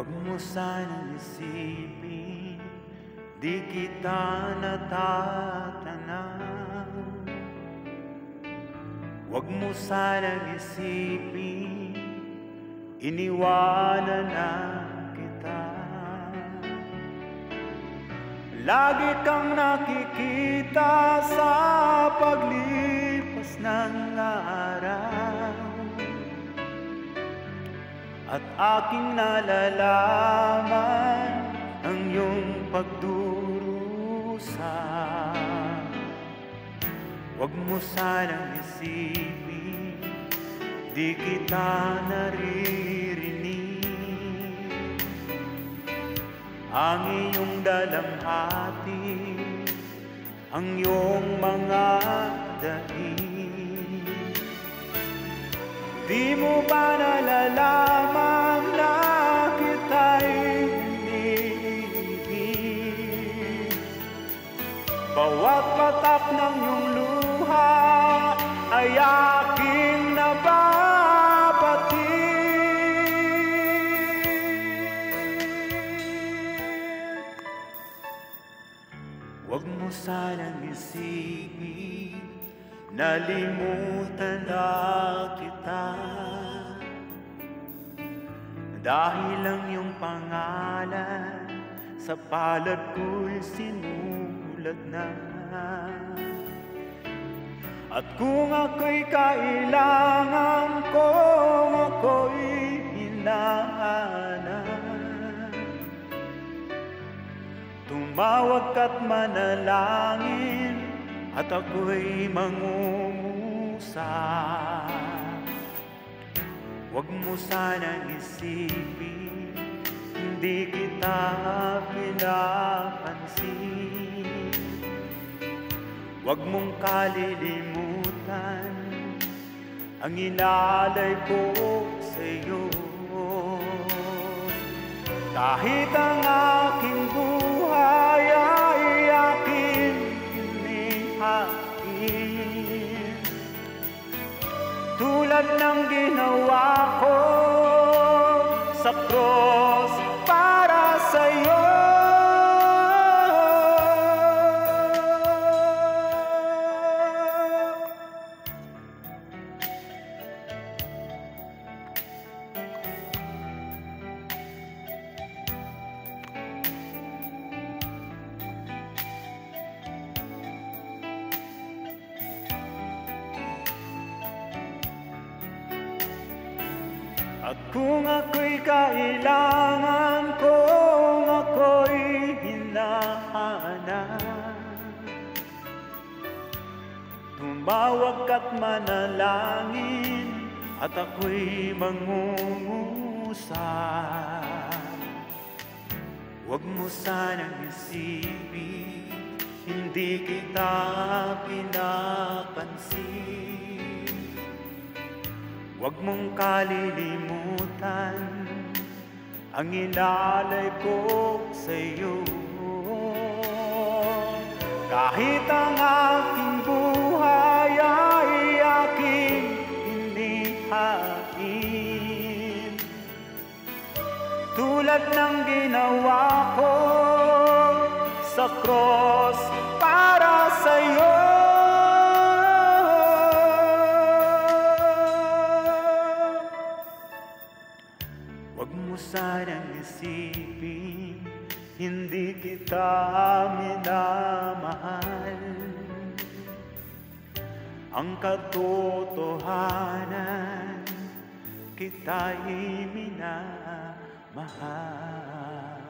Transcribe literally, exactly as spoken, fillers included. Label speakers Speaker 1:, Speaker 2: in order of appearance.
Speaker 1: Huwag mo sanang isipin, di kita natatanaw. Huwag mo sanang isipin, iniwanan na kita. Lagi kang nakikita sa paglipas ng araw, at aking nalalaman ang iyong pagdurusa. Huwag mo sanang isipin, di kita naririnig. Ang iyong dalamhati, ang iyong mga daig. Di mo ba nalalaman na kita'y iniibig? Bawat patak ng iyong luha ay aking nababatid. Huwag mo sanang isipin, nalimutan na kita, dahil ang iyong pangalan sa palad ko'y sinulat na. At kung ako'y kailangan, kung ako'y hinahanap, tumawag ka't manalangin, at ako'y mangungusap. Huwag mo sanang isipin, hindi kita pinapansin. Huwag mong kalilimutan ang inalay ko sa'yo. Kahit ang aking buhay ay aking inihain, tulad ng ginawa ko sa cross para sa'yo. At kung ako'y kailangan, kung ako'y hinahanap, tumawag ka't manalangin, at ako'y mangungusap. Huwag mo sanang isipin, hindi kita pinapansin. Huwag mong kalilimutan ang inalay ko sa'yo. Kahit ang aking buhay ay aking inihain, tulad ng ginawa ko sa cross para sa'yo. Huwag mo sanang isipin, hindi kita minamahal. Ang katotohanan, kita'y minamahal.